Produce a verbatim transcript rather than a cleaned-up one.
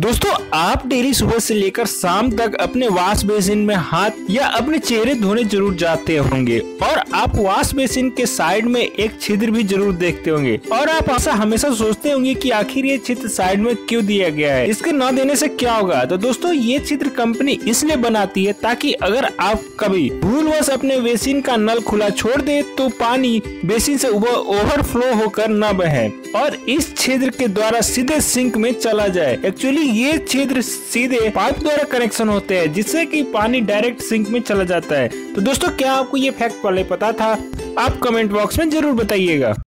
दोस्तों आप डेली सुबह से लेकर शाम तक अपने वॉश बेसिन में हाथ या अपने चेहरे धोने जरूर जाते होंगे और आप वॉश बेसिन के साइड में एक छिद्र भी जरूर देखते होंगे और आप ऐसा हमेशा सोचते होंगे कि आखिर ये छिद्र साइड में क्यों दिया गया है, इसके न देने से क्या होगा। तो दोस्तों ये छिद्र कंपनी इसलिए बनाती है ताकि अगर आप कभी भूलवश अपने बेसिन का नल खुला छोड़ दे तो पानी बेसिन से ओवरफ्लो होकर न बहे और इस छिद्र के द्वारा सीधे सिंक में चला जाए। एक्चुअली ये छिद्र सीधे पाइप द्वारा कनेक्शन होते हैं जिससे कि पानी डायरेक्ट सिंक में चला जाता है। तो दोस्तों क्या आपको ये फैक्ट पहले पता था? आप कमेंट बॉक्स में जरूर बताइएगा।